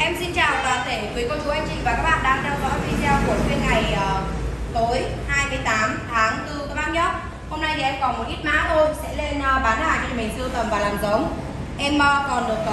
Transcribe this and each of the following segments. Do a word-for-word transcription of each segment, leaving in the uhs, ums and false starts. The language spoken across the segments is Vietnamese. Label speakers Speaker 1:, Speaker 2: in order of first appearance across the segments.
Speaker 1: Em xin chào toàn thể quý cô chú anh chị và các bạn đang theo dõi video của phiên ngày uh, tối hai mươi tám tháng tư các bác nhé. Hôm nay thì em còn một ít mã thôi, sẽ lên uh, bán hàng cho mình sưu tầm và làm giống. Em uh, còn được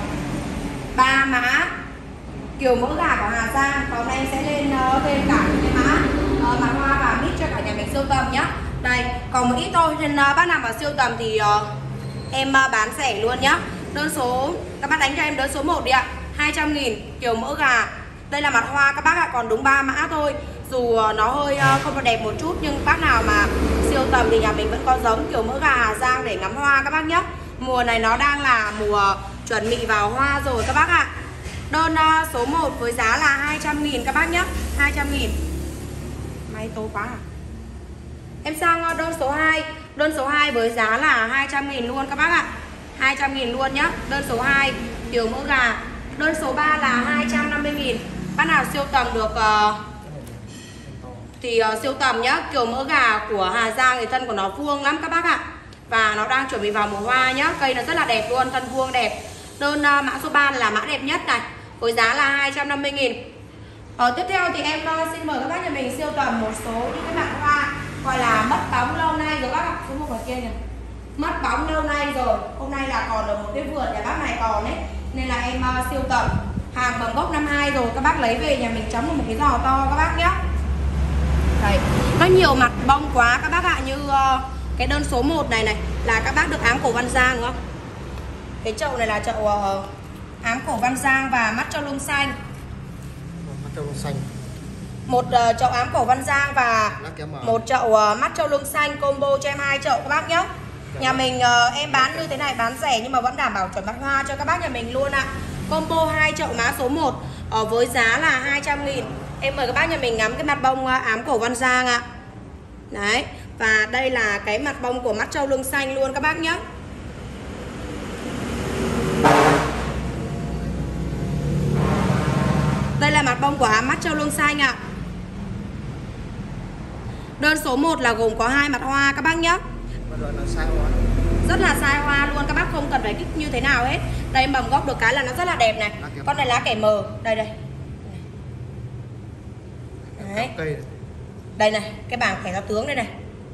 Speaker 1: ba uh, mã kiểu mỡ gà của Hà Giang, còn em sẽ lên uh, thêm cả những cái mã uh, mặt hoa và mít cho cả nhà mình sưu tầm nhé. Đây, còn một ít thôi nên uh, bác nào mà sưu tầm thì uh, em uh, bán rẻ luôn nhé. Đơn số, các bác đánh cho em đơn số một đi ạ, hai trăm nghìn kiểu mỡ gà. Đây là mặt hoa các bác ạ, còn đúng ba mã thôi. Dù nó hơi không có đẹp một chút nhưng bác nào mà siêu tầm thì nhà mình vẫn có giống kiểu mỡ gà Hà Giang để ngắm hoa các bác nhé. Mùa này nó đang là mùa chuẩn bị vào hoa rồi các bác ạ. Đơn số một với giá là hai trăm nghìn các bác nhé, hai trăm nghìn. May tối quá à. Em sang đơn số hai. Đơn số hai với giá là hai trăm nghìn luôn các bác ạ, hai trăm nghìn luôn nhé. Đơn số hai kiểu mỡ gà. Đơn số ba là hai trăm năm mươi nghìn. Bác nào siêu tầm được uh, thì uh, siêu tầm nhá. Kiểu mỡ gà của Hà Giang thì thân của nó vuông lắm các bác ạ. Và nó đang chuẩn bị vào mùa hoa nhá. Cây nó rất là đẹp luôn, thân vuông đẹp. Đơn uh, mã số ba là mã đẹp nhất này, với giá là hai trăm năm mươi nghìn. Ở tiếp theo thì em uh, xin mời các bác nhà mình siêu tầm một số những cái bạn hoa gọi là mất bóng lâu nay rồi các bác ạ. Số một ở kia kìa, mất bóng lâu nay rồi. Hôm nay là còn ở một cái vườn nhà bác này còn đấy, nên là em uh, siêu tầm. Hàng mầm gốc năm hai rồi, các bác lấy về nhà mình chấm một cái giò to các bác nhé. Đây, có nhiều mặt bông quá các bác ạ. Như uh, cái đơn số một này này là các bác được ám cổ Văn Giang đúng không? Cái chậu này là chậu uh, ám cổ Văn Giang và mắt trâu lung xanh.
Speaker 2: Mắt trâu lung xanh.
Speaker 1: Một uh, chậu ám cổ Văn Giang và một chậu uh, mắt trâu lung xanh combo cho em hai chậu các bác nhé. Nhà mình uh, em bán như thế này, bán rẻ nhưng mà vẫn đảm bảo chuẩn mặt hoa cho các bác nhà mình luôn ạ. Combo hai chậu mã số một ở với giá là hai trăm nghìn. Em mời các bác nhà mình ngắm cái mặt bông uh, ám cổ Văn Giang ạ. Đấy, và đây là cái mặt bông của mắt trâu lưng xanh luôn các bác nhé. Đây là mặt bông của mắt trâu lưng xanh ạ. Đơn số một là gồm có hai mặt hoa các bác nhé. Rất là sai hoa luôn, các bác không cần phải kích như thế nào hết. Đây mầm gốc được cái là nó rất là đẹp này. Con này lá kẻ mờ, đây đây. Đấy. Đây này, cái bảng kẻ giáo tướng đây này.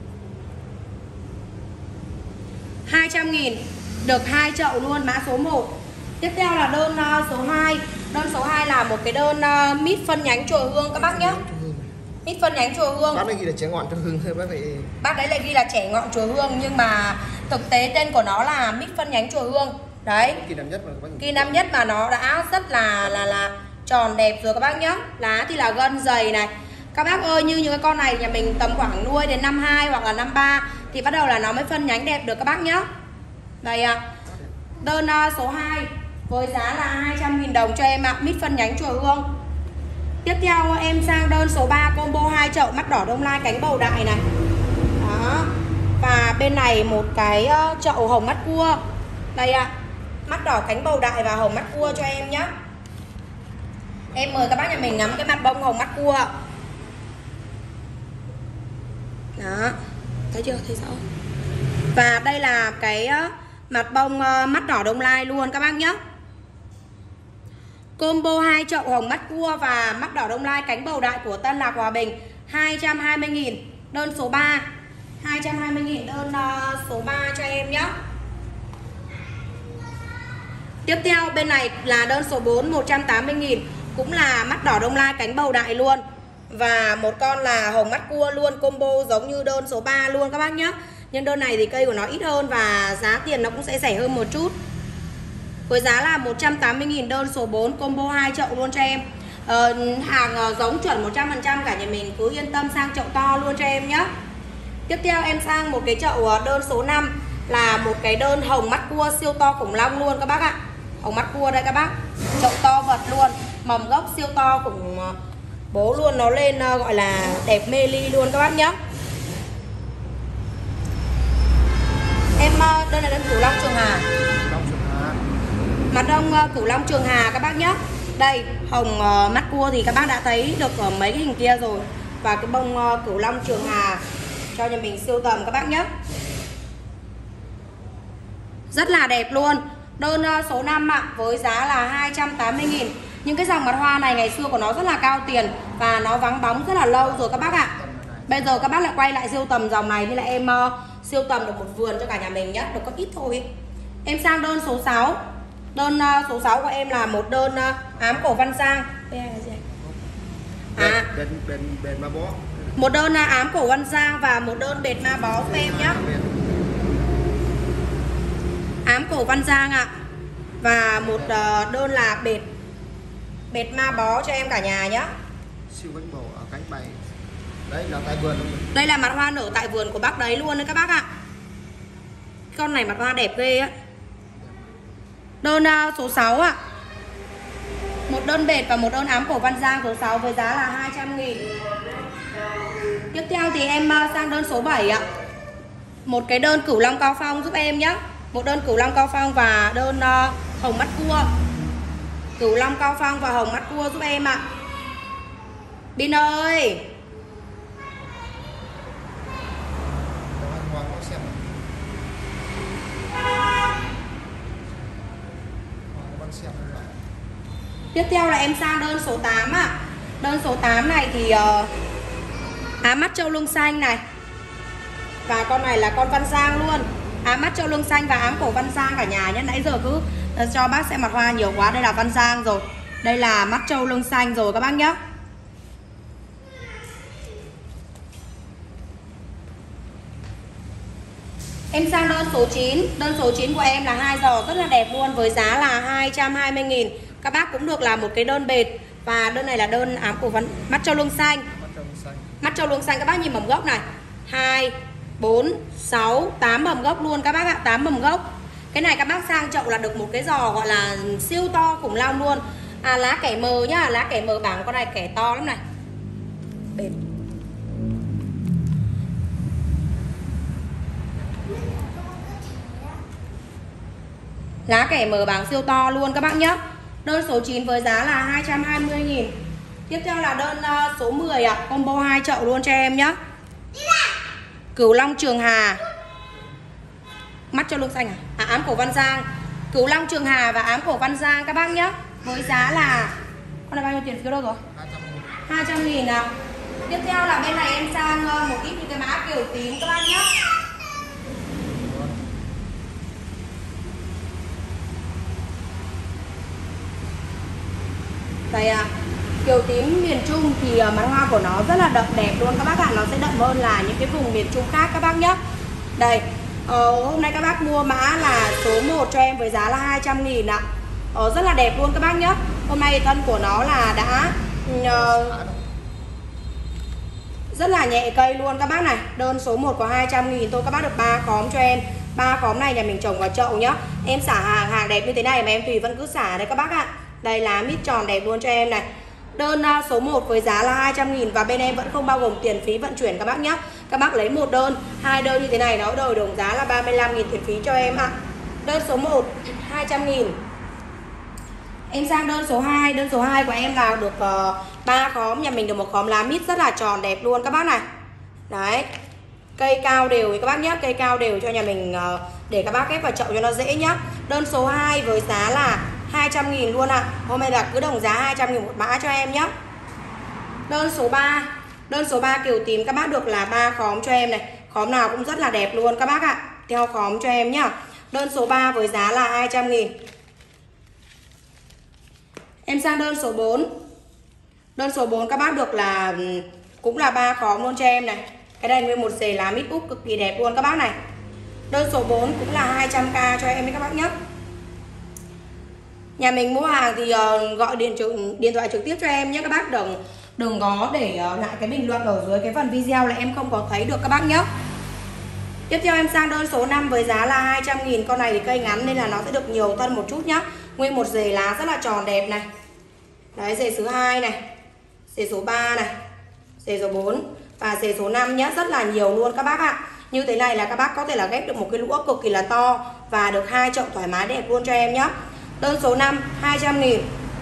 Speaker 1: hai trăm nghìn được hai chậu luôn mã số một. Tiếp theo là đơn uh, số hai. Đơn số hai là một cái đơn uh, mít phân nhánh chùa Hương các bác nhé. Mít phân nhánh chùa Hương.
Speaker 2: Bác đấy ghi là trẻ ngọn chùa Hương thôi bác phải.
Speaker 1: Bác đấy lại ghi là trẻ ngọn chùa Hương nhưng mà thực tế tên của nó là mít phân nhánh chùa Hương. Đấy.
Speaker 2: Kỳ năm nhất mà các bác.
Speaker 1: Kỳ năm nhất mà nó đã rất là là là tròn đẹp rồi các bác nhé. Lá thì là gân dày này. Các bác ơi, như những cái con này nhà mình tầm khoảng nuôi đến năm hai hoặc là năm ba thì bắt đầu là nó mới phân nhánh đẹp được các bác nhé. Đây ạ. À. Đơn uh, số hai với giá là hai trăm nghìn đồng cho em ạ, à. Mít phân nhánh chùa Hương. Tiếp theo em sang đơn số ba combo hai chậu mắt đỏ Đông Lai cánh bầu đại này. Đó. Và bên này một cái chậu hồng mắt cua. Đây ạ. À. Mắt đỏ cánh bầu đại và hồng mắt cua cho em nhé. Em mời các bác nhà mình ngắm cái mặt bông hồng mắt cua. Đó. Thấy chưa? Thấy rõ. Và đây là cái mặt bông mắt đỏ Đông Lai luôn các bác nhé. Combo hai chậu hồng mắt cua và mắt đỏ Đông Lai cánh bầu đại của Tân Lạc Hòa Bình, hai trăm hai mươi nghìn. Đơn số ba, hai trăm hai mươi nghìn đơn uh, số ba cho em nhé. Tiếp theo bên này là đơn số bốn, một trăm tám mươi nghìn. Cũng là mắt đỏ Đông Lai cánh bầu đại luôn. Và một con là hồng mắt cua luôn, combo giống như đơn số ba luôn các bác nhé. Nhưng đơn này thì cây của nó ít hơn và giá tiền nó cũng sẽ rẻ hơn một chút. Với giá là một trăm tám mươi nghìn đơn số bốn combo hai chậu luôn cho em. ờ, Hàng giống chuẩn một trăm phần trăm cả nhà mình cứ yên tâm sang chậu to luôn cho em nhé. Tiếp theo em sang một cái chậu đơn số năm là một cái đơn hồng mắt cua siêu to khủng long luôn các bác ạ. Hồng mắt cua đây các bác, chậu to vật luôn, mầm gốc siêu to khủng bố luôn, nó lên gọi là đẹp mê ly luôn các bác nhé. Em đơn này đơn Cửu Long Trường Hà. Mặt đông uh, Cửu Long Trường Hà các bác nhé. Đây, hồng uh, mắt cua thì các bác đã thấy được ở mấy cái hình kia rồi. Và cái bông uh, Cửu Long Trường Hà cho nhà mình siêu tầm các bác nhé. Rất là đẹp luôn. Đơn uh, số năm ạ, với giá là hai trăm tám mươi nghìn. Những cái dòng mặt hoa này ngày xưa của nó rất là cao tiền và nó vắng bóng rất là lâu rồi các bác ạ. Bây giờ các bác lại quay lại siêu tầm dòng này, nên là em uh, siêu tầm được một vườn cho cả nhà mình nhé, được có ít thôi. Em sang đơn số sáu. Đơn uh, số sáu của em là một đơn uh, ám cổ văn sang. À,
Speaker 2: bên bên bên ma bó.
Speaker 1: một đơn uh, ám cổ văn sang và một đơn bệt ma bó cho em nhé. Ám cổ văn sang ạ. Và một uh, đơn là bệt bệt ma bó cho em cả nhà nhé.
Speaker 2: Siêu bánh bầu ở cánh bay. Đấy là tại vườn luôn.
Speaker 1: Đây là mặt hoa nở tại vườn của bác đấy luôn đấy các bác ạ. Con này mặt hoa đẹp ghê á. Đơn uh, số sáu ạ. Một đơn bệt và một đơn ám cổ văn giang số sáu với giá là hai trăm nghìn. Tiếp theo thì em uh, sang đơn số bảy ạ. Một cái đơn cửu long cao phong giúp em nhé. Một đơn cửu long cao phong và đơn uh, hồng mắt cua. Cửu long cao phong và hồng mắt cua giúp em ạ. Bin ơi. Tiếp theo là em sang đơn số tám ạ. À. Đơn số tám này thì uh, ám mắt châu lưng xanh này. Và con này là con văn sang luôn. Ám mắt châu lưng xanh và ám cổ văn sang cả nhà nhé. Nãy giờ cứ uh, cho bác xem mặt hoa nhiều quá. Đây là văn sang rồi. Đây là mắt châu lưng xanh rồi các bác nhé. Em sang đơn số chín. Đơn số chín của em là hai giò rất là đẹp luôn với giá là hai trăm hai mươi nghìn. Các bác cũng được là một cái đơn bệt. Và đơn này là đơn ám cổ văn mắt châu lưng xanh. Mắt châu lưng xanh các bác nhìn mầm gốc này. hai, bốn, sáu, tám mầm gốc luôn các bác ạ, tám mầm gốc. Cái này các bác sang chậu là được một cái giò gọi là siêu to khủng long luôn. À lá kẻ mờ nhá, lá kẻ mờ bảng con này kẻ to lắm này. Bệt. Lá kẻ mờ bảng siêu to luôn các bác nhé. Đơn số chín với giá là hai trăm hai mươi nghìn. Tiếp theo là đơn uh, số mười ạ. À. Combo hai chậu luôn cho em nhé. Cửu long Trường Hà. Mắt cho lưng xanh à? À ám cổ văn giang. Cửu long Trường Hà và ám cổ văn giang các bác nhé. Với giá là con này bao nhiêu tiền phiếu đâu rồi? hai trăm nghìn nào. Tiếp theo là bên này em sang uh, một ít những cái mã kiểu tím các bác nhé. Đây à, kiều tím miền Trung thì mặt hoa của nó rất là đậm đẹp luôn các bác ạ. Nó sẽ đậm hơn là những cái vùng miền Trung khác các bác nhé. Đây, ờ, hôm nay các bác mua mã là số một cho em với giá là hai trăm nghìn ạ. Ờ, rất là đẹp luôn các bác nhé. Hôm nay thân của nó là đã uh, rất là nhẹ cây luôn các bác này. Đơn số một có hai trăm nghìn thôi, các bác được ba khóm cho em. Ba khóm này nhà mình trồng vào chậu nhá. Em xả hàng hàng đẹp như thế này mà em tùy vẫn cứ xả đấy các bác ạ. Đây lá mít tròn đẹp luôn cho em này. Đơn uh, số một với giá là hai trăm nghìn và bên em vẫn không bao gồm tiền phí vận chuyển các bác nhé. Các bác lấy một đơn, hai đơn như thế này nó đổi đồng giá là ba mươi lăm nghìn tiền phí cho em ạ. Đơn số một hai trăm nghìn. Em sang đơn số hai. Đơn số hai của em là được uh, ba khóm. Nhà mình được một khóm lá mít rất là tròn đẹp luôn các bác này. Đấy. Cây cao đều các bác nhé. Cây cao đều cho nhà mình uh, để các bác ghép vào chậu cho nó dễ nhá. Đơn số hai với giá là hai trăm nghìn luôn ạ. À. Hôm nay là cứ đồng giá hai trăm nghìn một mã cho em nhé. Đơn số ba. Đơn số ba kiều tím các bác được là ba khóm cho em này. Khóm nào cũng rất là đẹp luôn các bác ạ. À. Theo khóm cho em nhá. Đơn số ba với giá là hai trăm nghìn. Em sang đơn số bốn. Đơn số bốn các bác được là cũng là ba khóm luôn cho em này. Cái này nguyên một rễ lá mít úp cực kỳ đẹp luôn các bác này. Đơn số bốn cũng là hai trăm k cho em đấy các bác nhé. Nhà mình mua hàng thì uh, gọi điện trực, điện thoại trực tiếp cho em nhé các bác. Đừng đừng có để uh, lại cái bình luận ở dưới cái phần video là em không có thấy được các bác nhé. Tiếp theo em sang đơn số năm với giá là hai trăm nghìn. Con này thì cây ngắn nên là nó sẽ được nhiều thân một chút nhá. Nguyên một rễ lá rất là tròn đẹp này. Đấy, rễ số hai này, rễ số ba này, rễ số bốn và rễ số năm nhá. Rất là nhiều luôn các bác ạ. Như thế này là các bác có thể là ghép được một cái lũa cực kỳ là to và được hai chậu thoải mái đẹp luôn cho em nhé. Đơn số năm hai trăm nghìn.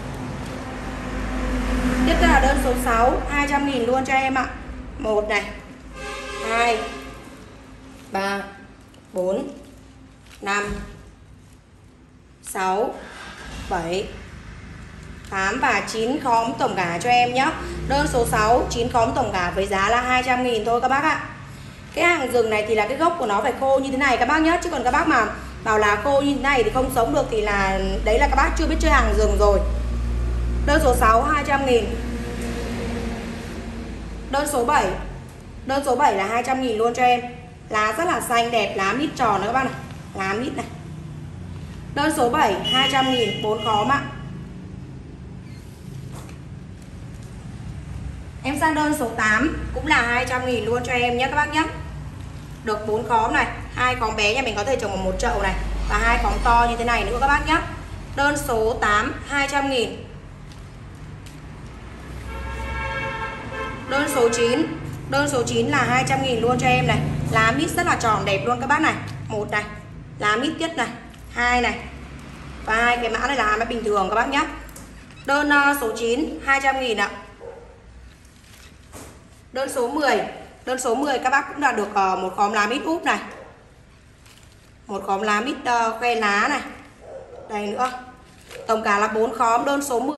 Speaker 1: Tiếp theo là đơn số sáu hai trăm nghìn luôn cho em ạ. một này, hai, ba, bốn, năm, sáu, bảy, tám và chín khóm tổng cả cho em nhé. Đơn số sáu, chín khóm tổng cả với giá là hai trăm nghìn thôi các bác ạ. Cái hàng rừng này thì là cái gốc của nó phải khô như thế này các bác nhé. Chứ còn các bác mà bảo là khô như thế này thì không sống được thì là đấy là các bác chưa biết chơi hàng rừng rồi. Đơn số sáu hai trăm nghìn. Đơn số bảy. Đơn số bảy là hai trăm nghìn luôn cho em. Lá rất là xanh đẹp, lá mít tròn đó các bác này. Lá mít này. Đơn số bảy hai trăm nghìn, bốn khóm ạ. Em sang đơn số tám cũng là hai trăm nghìn luôn cho em nhé các bác nhé. Được bốn khóm này, hai khóm bé nhà mình có thể trồng ở một chậu này và hai khóm to như thế này nữa các bác nhé. Đơn số tám hai trăm nghìn. Đơn số chín. Đơn số chín là hai trăm nghìn luôn cho em này. Lá mít rất là tròn đẹp luôn các bác này. Một này, lá mít tiết này, hai này. Và hai cái mã này là mã bình thường các bác nhé. Đơn uh, số chín hai trăm nghìn ạ. Đơn số mười. Đơn số mười các bác cũng đã được uh, một khóm lá mít úp này. Một khóm lá mít uh, khoe lá này. Đây nữa. Tổng cả là bốn khóm. Đơn số mười.